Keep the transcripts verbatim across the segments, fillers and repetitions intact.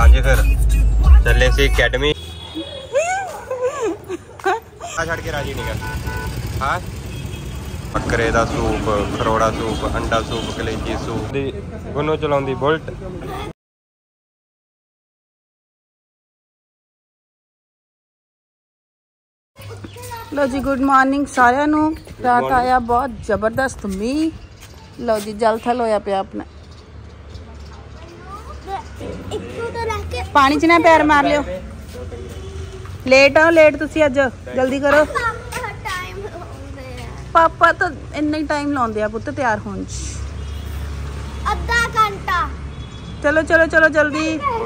हाँ जी फिर चले सी अकेडमी छड़ के राजी नहीं कर। हाँ बकरे का सूप, खरोड़ा सूप, अंडा सूप, कलेजी सूप। गुन्नू चलाउंदी बुलट। लो जी गुड मॉर्निंग सारिਆਂ ਨੂੰ। रात आया बहुत जबरदस्त मीह। लो जी जल थल होया पिया अपना। पानी च ना पैर मार लियो। लेट आओ लेट तुसी अज जल्दी करो। पापा तो इन्ना ही टाइम लाउंदे आ पुत्त तैयार होने च। आधा घंटा। चलो चलो चलो जल्दी।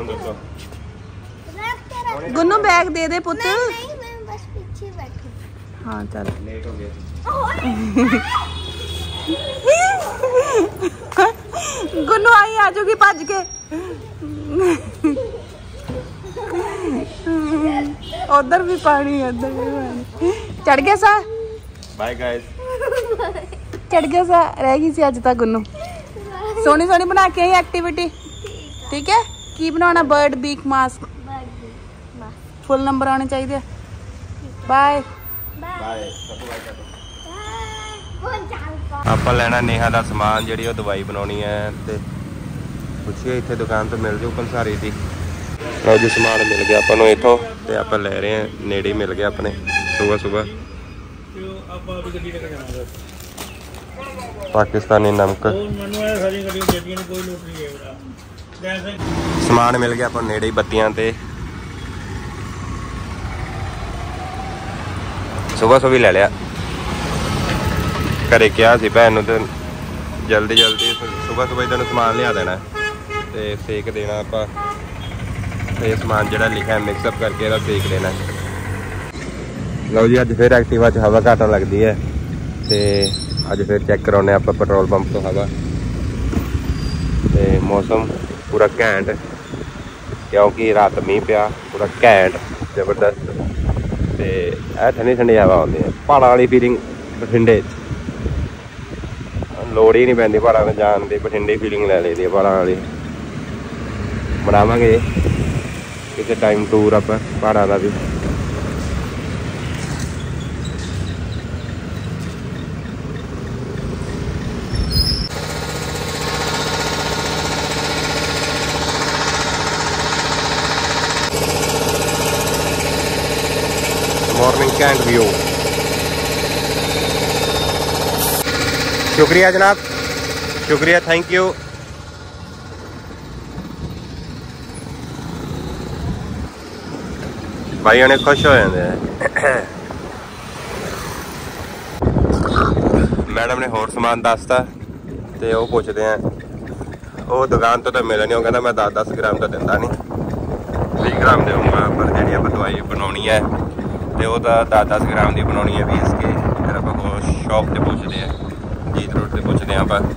गुन्नू बैग दे दे पुत्त। हाँ चल लेट हो गया। गुन्नू आई आ जाओगी भज के। उधर भी पानी उधर भी पानी। चढ़ गया सा। Bye guys. चढ़ गया सा। रह गई सी अज तक गुन्नू। सोनी सोनी बना के आई एक्टिविटी। ठीक है की बनाना? Bird beak mask. Full number आने चाहिए। बाय आप लेना नेहा का समान जी दवाई बनानी है तो पुछिए इतने दुकान तो मिल जाऊ पंसारी की। लो जी समान मिल गया अपन इतों तो आप ले रहे हैं नेड़े मिल गया अपने सुबह सुबह। पाकिस्तानी नमक समान मिल गया अपन नेड़े बत्तियां ते सुबह सुबह ले लिया। घरे क्या सी भैन तो जल्दी जल्दी सुबह सुबह तेन समान लिया देना तो सेक देना आप समान जो लिखा है मिक्सअप करके सेक देना। लो जी अज फिर एक्टिवा च हवा घट लगती है तो अज फिर चेक कराने आप पेट्रोल पंप तो हवा। तो मौसम पूरा घैंट क्योंकि रात मीह पिया पूरा घैंट जबरदस्त। तो यह ठंडी ठंडी हवा आती है। पहाड़ा वाली फीलिंग बठिंडे लोड़ ही नहीं पैंती पहाड़ा में जान की। बठिंडे फीलिंग ले ली पहाड़ा वाली। बनावांगे किसी टाइम टूर आप पहाड़ा का भी। मॉर्निंग कैंट व्यू। शुक्रिया जनाब शुक्रिया थैंक यू। भाई उन्हें खुश हो जाते हैं। मैडम ने होर समान दसता तो वह पूछते हैं वो दुकान तो तो मिले नहीं। वो कहना मैं दस दस ग्राम तो दिता नहीं बीस ग्राम दूंगा पर जी आप दवाई बनानी है तो वो तो दस दस ग्राम की बनानी है बीस के। फिर आप शॉप से पूछते हैं जीत रोड से पूछते हैं आप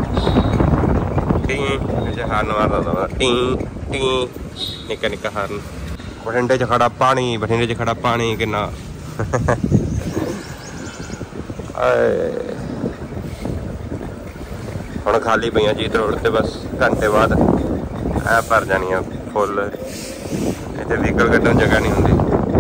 टी हारन मारता टी टी निक्का निक्का हारन। बठिंडे च खड़ा पानी बठिंडे च खड़ा पानी किन्ना हुण खाली पईयां जीत रोड से बस घंटे बाद ऐ भर जानियां फुल। इत्थे व्हीकल कड्ढण जगह नहीं हुंदी।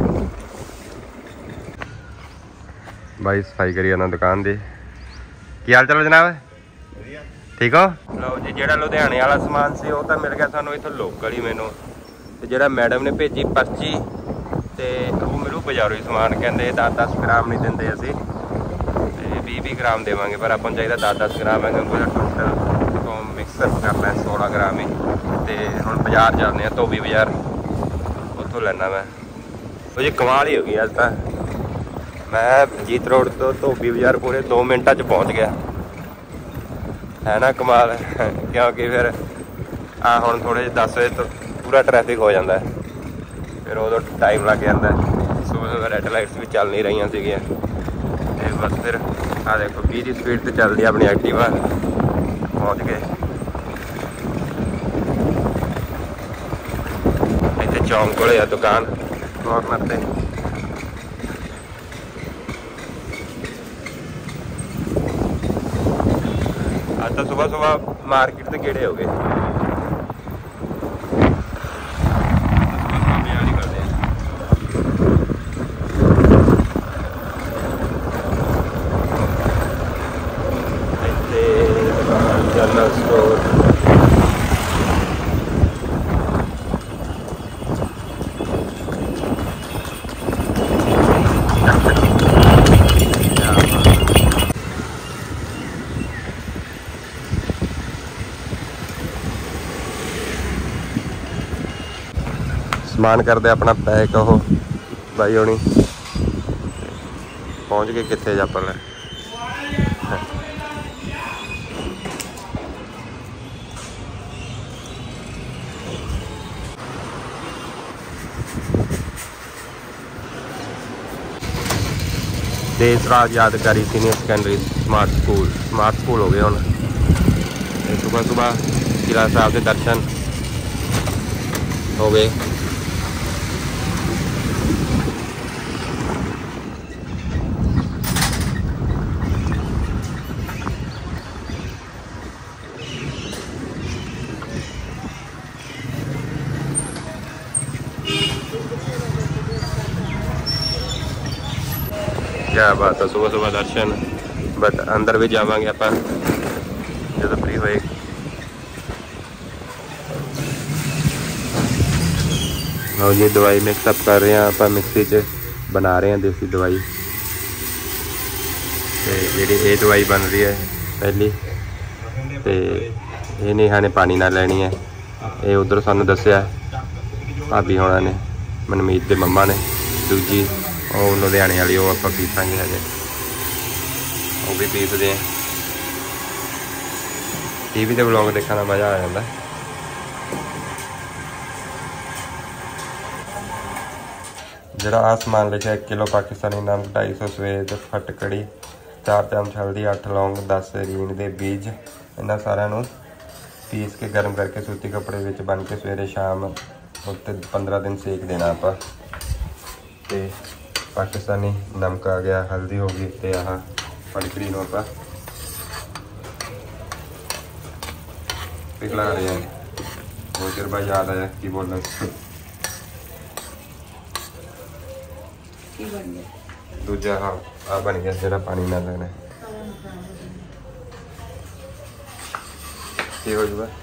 भाई सफाई करी जाना दुकान की। की हाल चाल जनाब ठीक हो? लो जी जो लुधियाने वाला समान से वो तो मिल गया सानू इतों लोकल ही। मैनू तो जो मैडम ने भेजी पर्ची तो वो मिलू बाजारों ही समान। कहते दस दस ग्राम नहीं देंगे असी तो भी भी ग्राम देवे पर अपन चाहिए दस दस ग्राम है क्योंकि टोटल तो मिक्सअप करना है सोलह ग्राम ही। तो हम बाजार जाने धोबी बाजार उतों लेना मैं। तो जी कमाल ही हो गई अज तक। मैं जीत रोड तो धोबी बाजार पूरे दो मिनटा च पहुँच गया है ना। कमाल क्योंकि फिर आ हुण थोड़े दस बजे तो पूरा ट्रैफिक हो जाता है। फिर उदों टाइम लग जाता है। सुबह सुबह रैड लाइट्स भी चल नहीं रही सीगियां ते बस फिर आ देखो बीस की स्पीड से चलती अपनी एक्टिवा पहुँच गए। इतने चौंक को दुकान कॉर्नर से। आज तो सुबह सुबह मार्केट से गेड़े हो गए। समान करते अपना पैक वो भाई होनी पहुँच गए कितने जापर ले देश राज यादगारी senior secondary smart school smart school हो गए हम। सुबह सुबह किला साहब के दर्शन हो गए। क्या बात है, सुबह सुबह दर्शन। बट अंदर भी जावांगे आप जो फ्री होए। लो जी दवाई मिक्सअप कर रहे हैं आप मिक्सी च बना रहे हैं देसी दवाई। तो जी ये दवाई बन रही है पहली तो ये नहीं खाने पानी ना लेनी है। ये उधर सानू दसिया भाभी होना ने मनमीत के मम्मा ने। दूजी और लुधियाने वाली वो आप पीसांगे हजे वो भी पीसते हैं। टीवी ते व्लॉग देखने का मज़ा आ जाता है। जरा आ समान लिखा एक किलो पाकिस्तानी नमक ढाई सौ सवेद फटकड़ी चार चमच हल्दी अठ लौंग दस रीण के बीज इन्होंने सारा पीस के गर्म करके सूती कपड़े में बन के सवेरे शाम उत्ते पंद्रह दिन सेक देना आप। पाकिस्तानी नमक आ गया, हल्दी हो गई तो आह फटकड़ी नूं आप पिघला रहे हैं। बहुत देर बाद याद आया कि बोलना दूजा हाँ आ बन गया जरा पानी ना लेना की हो जाए।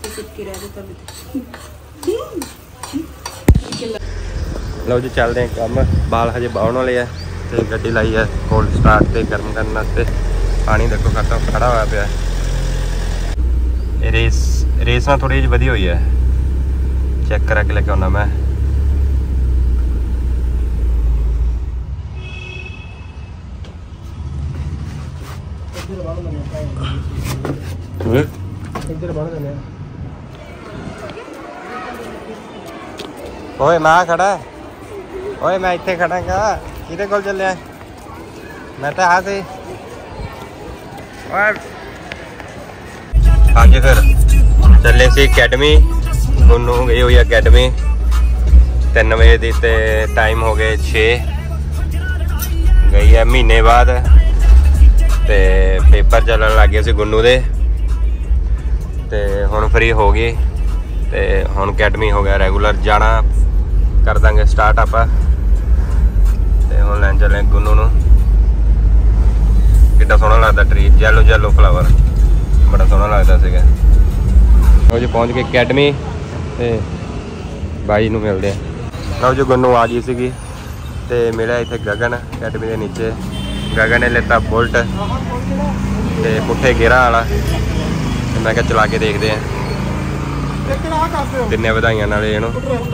लो जी चलते हैं कम बाल हजे बाउन वाले है तो गड्डी लाई है कोल्ड स्टार्ट से गर्म करने वास्ते। पानी देखो खत्म खड़ा हुआ पाया। रेस रेस ना थोड़ी जी वधी हुई है चेक करा के लेके आना मैं। ओए मैं खड़ा ओए मैं इतने खड़ा कि कोल चलिया मैं तो आ सी। हाँ जी फिर चले सी अकैडमी गुन्नू गई हुई अकैडमी तीन बजे की ते टाइम हो गए छे गई है महीने बाद ते पेपर चलन लग गए सी गुन्नू दे ते हुण फ्री हो गई ते हुण अकैडमी हो गया रेगूलर जाना कर देंगे स्टार्ट आप लैन चले गुन्नू नूं। कितना सोहना लगता ट्री येलो येलो फ्लावर बड़ा सोहना लगता सीगा। लो जी पहुँच गए अकैडमी ते बाई नूं मिलते हैं। लो जी गुन्नू आ गई सीगी ते मिलिया इत्थे गगन अकैडमी के नीचे। गगन ने लेता बुलट ते पुट्ठे गेरा वाला मैं क्या चला के देखते हैं दिने बधाइयां नाले इहनूं।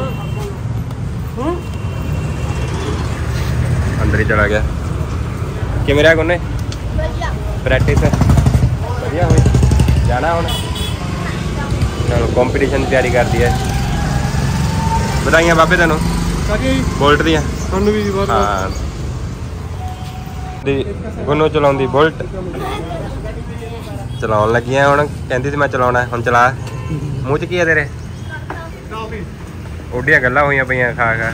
अंदर ही चला गया कि मेरा गुन्ने प्रैक्टिस बढ़िया हुई जाना हुण चलो कंपटीशन की तैयारी कर दी है। बधाइयां बाबे तेनों बुलट दियां। हाँ गुन्नू चलाउंदी बुलट चलाउण लगी हुण कहंदी सी मैं चलाउणा हुण चला। मूँह च की है तेरे ओडियां गल्लां होईयां पईयां खा खा।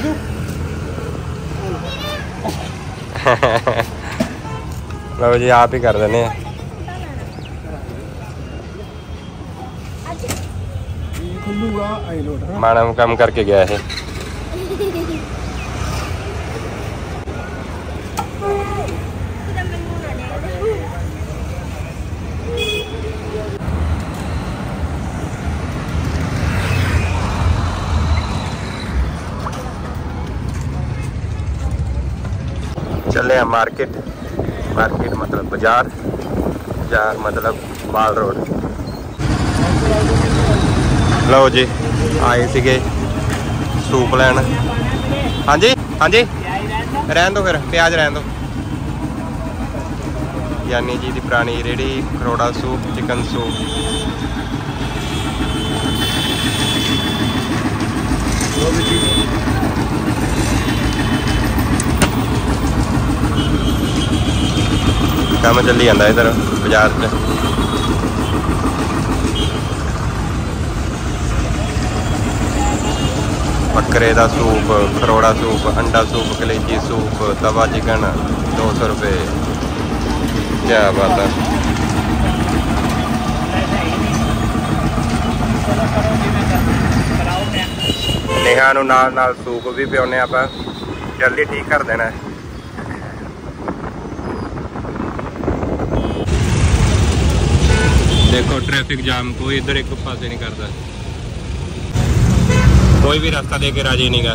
लो जी आप ही कर देने माड़ा काम करके गया है। चले हैं मार्केट। मार्केट मतलब बाजार, बाजार मतलब माल रोड। लो जी आए थे सूप लैन। हाँ जी हाँ जी रहन दो, फिर प्याज रहन दो। यानी जी की पुरानी रेहड़ी, खरोड़ा सूप, चिकन सूप। काम चली जाता इधर बाजार च। बकरे का सूप, खरोड़ा सूप, अंडा सूप, कलेजी सूप, तवा चिकन दो सौ रुपये। क्या बात है। नेहा नूं नाल नाल सूप भी पिआने आपां, जल्दी ठीक कर देना है। देखो ट्रैफिक जाम, कोई इधर एक पासे नहीं करता, कोई भी रास्ता दे के राजी नहीं गा।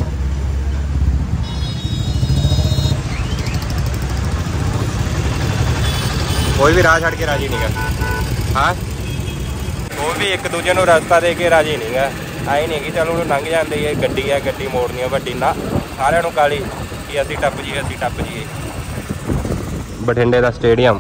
कोई भी राह छड़ के राजी नहीं गा। हाँ कोई भी एक दूजे को रास्ता दे के राजी नहीं गा। आई नहीं कि चलो लंघ जाते है, गड्डी है, गड्डी मोड़नी है वड्डी ना, सारिਆਂ ਨੂੰ ਕਾਲੀ कि असी टप जाइए असी टप जाइए। बठिंडे का स्टेडियम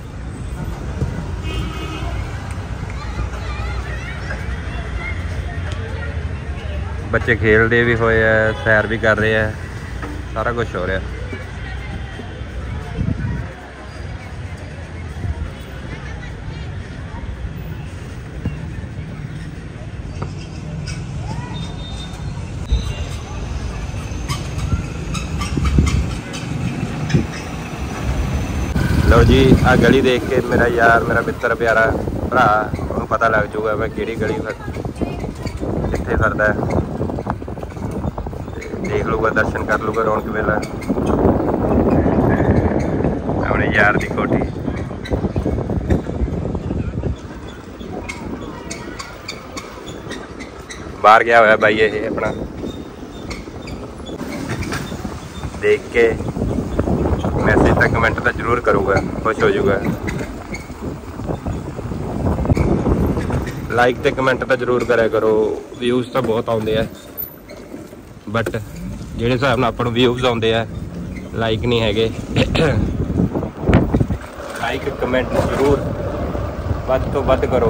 बच्चे खेलते भी हुए है, सैर भी कर रहे हैं, सारा कुछ हो रहा है। लो जी आ गली देख के मेरा यार, मेरा मित्र प्यारा भरा उन्होंने पता लग जूगा मैं किहड़ी गली कित्थे फिरदा है। देख लूगा, दर्शन कर लूगा रौनक मेला अपने यार की कोठी। बाहर गया हुआ भाई ये अपना, देख के मैसेज तक कमेंट तो जरूर करूँगा, खुश हो जाऊगा। लाइक तो कमेंट तो जरूर करे करो। व्यूज़ तो बहुत आते हैं बट जिहड़े हिसाब नाल आपां नूं व्यूज़ आते हैं लाइक नहीं है। लाइक कमेंट जरूर वध तो वध करो।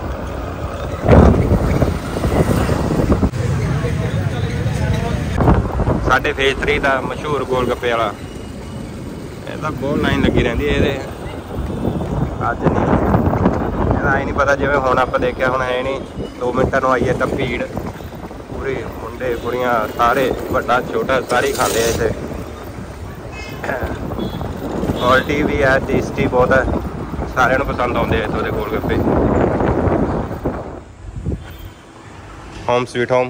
साडे फेज थ्री का मशहूर गोलगप्पे वाला ਇਹਦਾ ਬਹੁਤ ਲਾਈਨ ਲੱਗੀ ਰਹਿੰਦੀ ਹੈ ਇਹਦੇ। ਅੱਜ ਨਹੀਂ ਇਹਦਾ ਆਈ ਨਹੀਂ ਪਤਾ, ਜਿਵੇਂ ਹੁਣ ਆਪਾਂ ਦੇਖਿਆ ਹੁਣ ਹੈ ਨਹੀਂ, ਦੋ ਮਿੰਟਾਂ ਨੂੰ ਆਈਏ ਤਾਂ ਭੀੜ ਪੂਰੇ, ਮੁੰਡੇ ਕੁੜੀਆਂ ਸਾਰੇ, ਵੱਡਾ ਛੋਟਾ ਸਾਰੇ ਖਾਂਦੇ ਆ ਇੱਥੇ। ਕੁਆਲਿਟੀ ਵੀ ਹੈ, ਟੇਸਟੀ ਬਹੁਤ ਹੈ, ਸਾਰਿਆਂ ਨੂੰ ਪਸੰਦ ਆਉਂਦੇ ਆ ਇੱਥੋਂ ਦੇ ਗੋਲ ਗੱਪੇ। Home sweet home.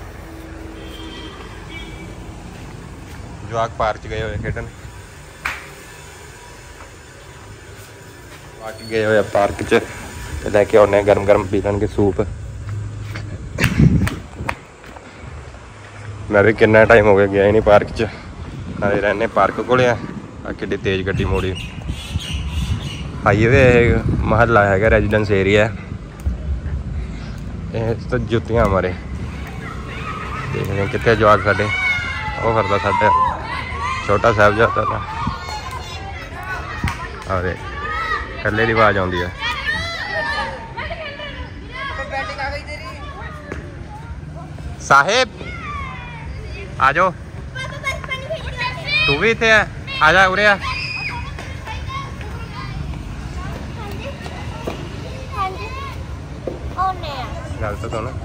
ਜਵਾਕ ਪਾਰਕ 'ਚ ਗਏ ਹੋਏ ਖੇਡਣ, आके गए हुए पार्क च, लैके आने गर्म गर्म पी लेंगे सूप। मैं भी कितना टाइम हो गया गया ही नहीं पार्क च, नाले रहने पार्क को कि तेज गड्डी मोड़ी। हाईवे महल्ला है, रेजिडेंस एरिया तो जुत्तियां मारे। देखने कितने जवाक साढ़े वो करता साढ़े छोटा साहबजादा था। अरे कल्ले की आवाज आती है। साहेब आ जाओ, तू भी इतने है, आ जा उरे आ। गल तो सुन,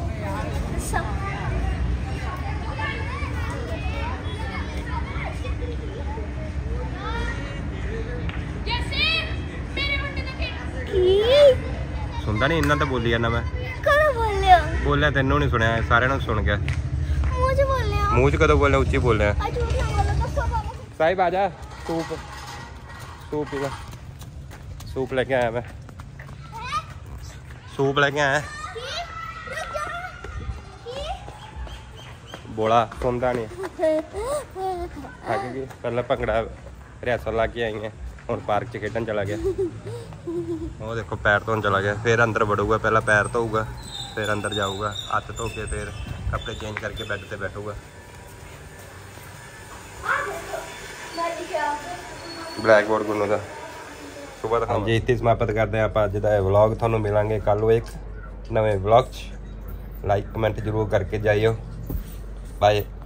सुनता नहीं इन्ना तो बोली जाना मैं। बोलिया तेनों नहीं सुनिया, सारे सुन गया। मूँह च कदों बोलिया, उच्ची बोलिया। साहिब आ जा, सूप सूप पी ला। सूप लेके आया मैं, सूप लेके आया। बोला सुनता नहीं, थक गई। पहले भंगड़ा रिहर्सल ला के आई है, ਹੁਣ पार्क च खेडन चला गया। वो देखो पैर धोन चला गया, फिर अंदर वड़ूगा, पहला पैर धोऊगा, फिर अंदर जाऊगा, हथ धो के फिर कपड़े चेंज करके बेड पे बैठूगा। ब्लैक बोर्ड गुन्नू का सुबह तक जी इतनी समाप्त करते हैं आप अज का व्लॉग। थानू मिलांगे कल एक नवे व्लॉग च। लाइक कमेंट जरूर करके जाइयो। बाय।